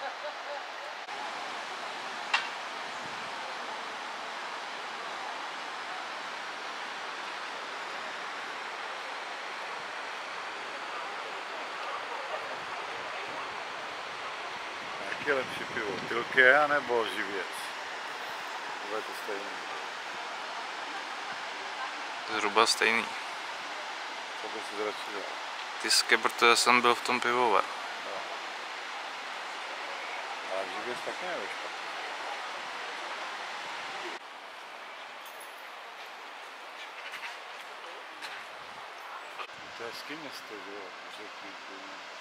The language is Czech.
Jaký je lepší pivo? Tilké nebo Živěc? To je to stejný. Zhruba stejný. Co by si radši dal? Tyské, protože jsem byl v tom pivovaru. No. Ale Živěc taky nebyl špatný. To je hezký město, že jo? Řeky,